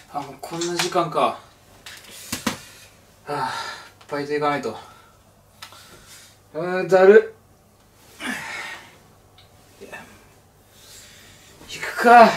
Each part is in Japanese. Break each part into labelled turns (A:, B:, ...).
A: あ、もうこんな時間か。はあ、バイト行かないと。だるっ。行くか。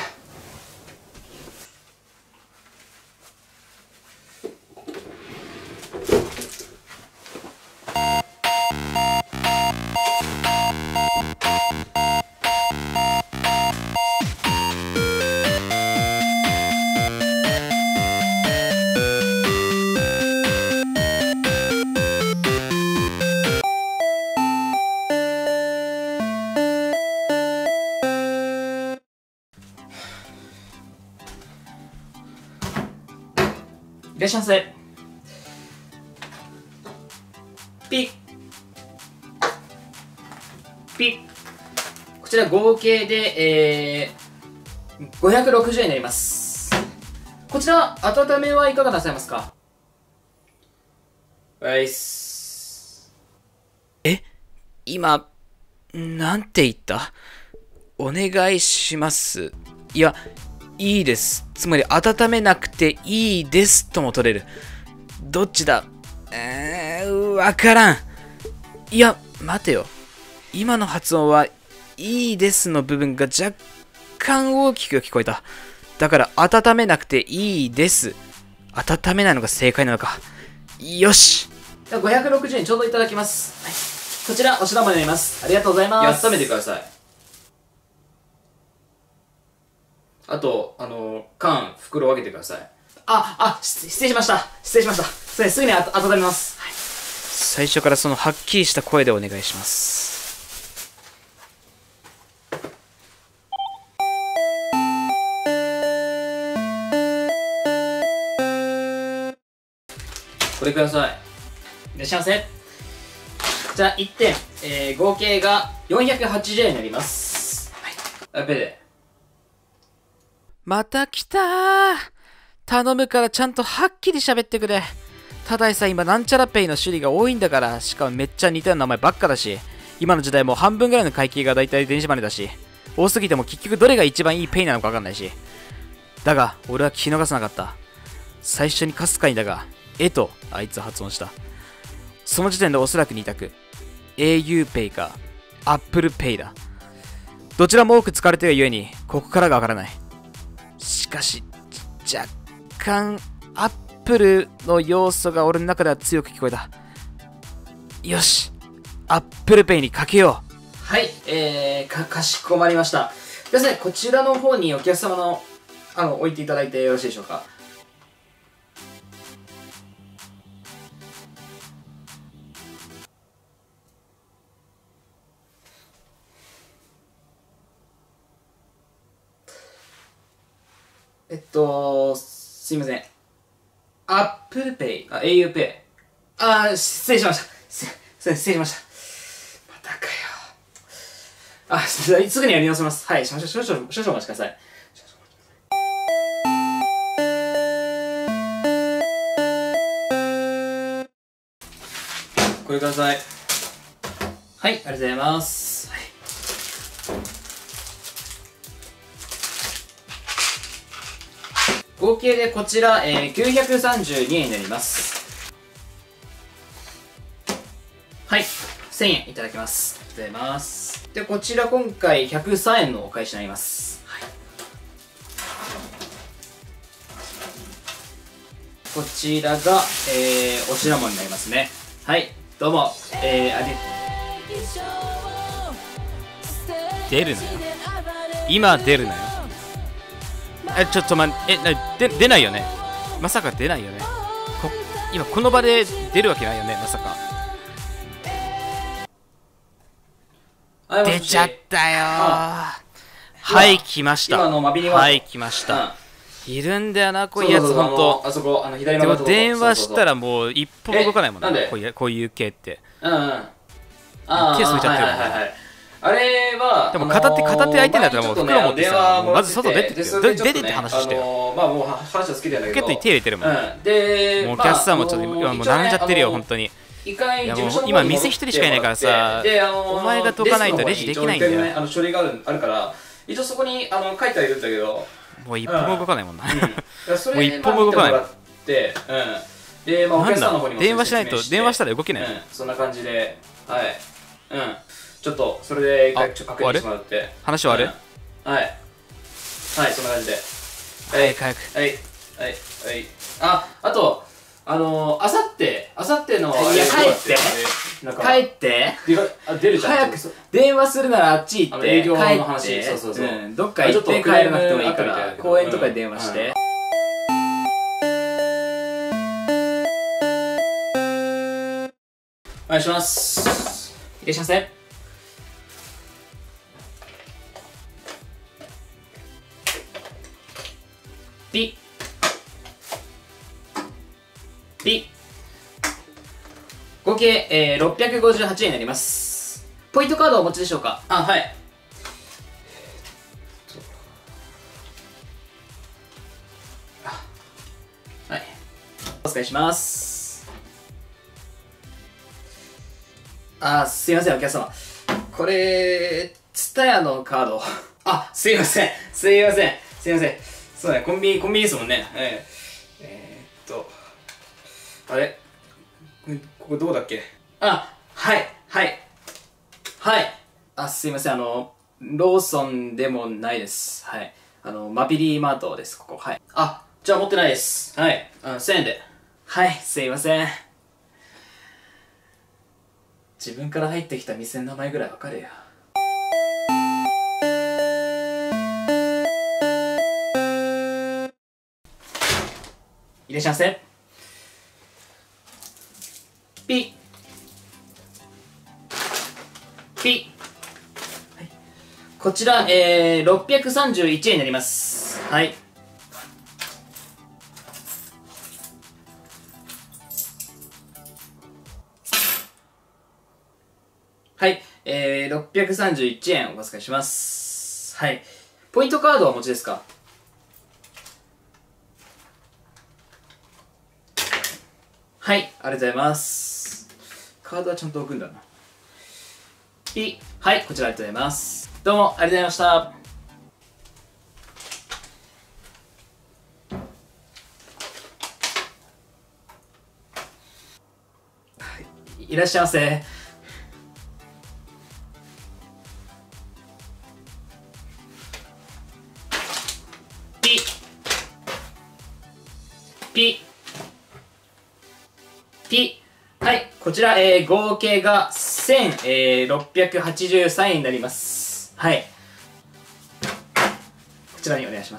A: いらっしゃいませ。ピッピッ。こちら合計で、560円になります。こちら温めはいかがなさいますか？はいっす。
B: 今、なんて言った？お願いします。いや、いいです。つまり、温めなくていいですとも取れる。どっちだ？わからん。いや、待てよ。今の発音は、いいですの部分が若干大きく聞こえた。だから、温めなくていいです。温めないのが正解なのか。よし。
A: 560円ちょうどいただきます。はい、こちら、お品物になります。ありがとうございます。
C: 温めてください。あと、缶、袋分けてください。
A: 失礼しました。失礼しました。すぐに温めます。はい、
B: 最初からそのはっきりした声でお願いします。
C: これください。
A: いらっしゃいませ。こちら1点、合計が480円になります。はい。
C: ペで。
B: また来たー。頼むからちゃんとはっきり喋ってくれ。ただいさ今なんちゃらペイの種類が多いんだから、しかもめっちゃ似たような名前ばっかだし、今の時代もう半分ぐらいの会計がだいたい電子マネーだし、多すぎても結局どれが一番いいペイなのかわかんないし。だが俺は聞き逃さなかった。最初にかすかにだがとあいつは発音した。その時点でおそらく2択。au ペイか Apple ペイだ。どちらも多く使われているゆえにここからがわからない。しかし若干アップルの要素が俺の中では強く聞こえた。よし、アップルペイにかけよう。
A: はい、かしこまりました。ですね、こちらの方にお客様の置いていただいてよろしいでしょうか。すいません。Apple Pay。
C: au ペ
A: 失礼しました。失礼しました。またかよ。すぐにやり直せます。はい、少々お待ちください。
C: イ。これください。
A: はい、ありがとうございます。はい、合計でこちら、932円になります。はい、1000円いただきます。ありがとうございます。で、こちら今回103円のお返しになります。はい、こちらが、お品物になりますね。はい、どうも、
B: 出るなよ。今出るなよ。ちょっと出ないよね。まさか出ないよね。今この場で出るわけないよね、まさか。出ちゃったよー。はい、来ました。はい、来ました。いるんだよな、こういうやつ、ほんと。
C: あそこ、左
B: でも電話したらもう一歩も動かないもん
C: ね。
B: こういう系って。
C: ケー
B: ス置いちゃってるもんね。
C: あれは、
B: でも片手相手だったらもう袋持ってさ、まず外出てってって話してよ。
C: まあもう話は好きだけど、
B: ポケットに手入れてるもん。
C: で、
B: もうお客さんもちょっと今もう並んじゃってるよ、本当に。いやもう今店一人しかいないからさ、お前が解かないとレジできないんだよ。
C: 書類があるから、一応そこに書いてはいるんだけど、
B: もう一歩も動かないもんな。
A: うん。だからそれ
B: もう一歩も動かない
A: まあ見てもらって、うん。で、まあ、お客さんの方にも
B: 電話しないと、
A: 説明して
B: 電話したら動けない。
A: うん、そんな感じで、はい。うん。ちょっと、それで一回確認してもらって。
B: 話終わる？
A: はい。はい、そんな感じで。
B: 早く早く。
A: はい。はい。はい。あと、あさっての、
C: いや帰って
A: なんか、
C: 帰って
A: 出るじゃん。
C: 早く電話するならあっち行って
A: 営業の
C: 帰
A: 話。
C: って
A: そうそうそう。
C: どっか行って帰らなくてもいいから公園とかで電話して
A: お願いします。
C: いらっしゃいませ。
A: ピッ。ピッ。合計、658円になります。ポイントカードをお持ちでしょうか？あ、はい。はい。お願いします。すいません、お客様。これ、ツタヤのカード。すいません。すいません。すいません。そうね、コンビニですもんね。あれここどこだっけ？はい。はい。はい。すいません。ローソンでもないです。はい。マピリーマートです、ここ。はい。じゃあ持ってないです。はい。1000円で。はい、すいません。自分から入ってきた店の名前ぐらいわかれよ。いらっしゃいませ。ピッ。ピッ。はい、こちら、631円になります。はい。はい。631円お預かりします。はい。ポイントカードはお持ちですか？はい。ありがとうございます。カードはちゃんと置くんだな。はい。こちらありがとうございます。どうもありがとうございました。いらっしゃいませ。はい、こちら、合計が1683円になります。はい。こちらにお願いします。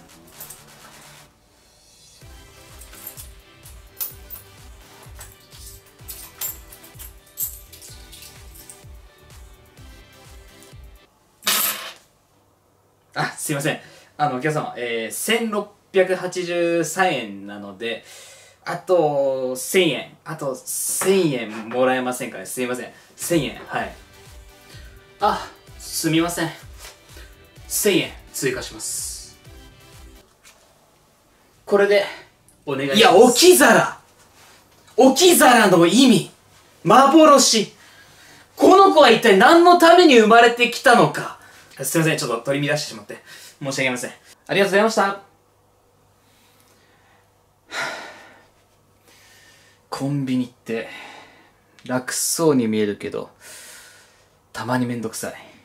A: すいません。お客様、1683円なので、あと1000円。あと1000円もらえませんかね。すいません。1000円。はい。すみません。1000円追加します。これで、お願いします。
C: いや、置き皿の意味幻この子は一体何のために生まれてきたのか。
A: すいません。ちょっと取り乱してしまって。申し訳ありません。ありがとうございました。コンビニって楽そうに見えるけどたまにめんどくさい。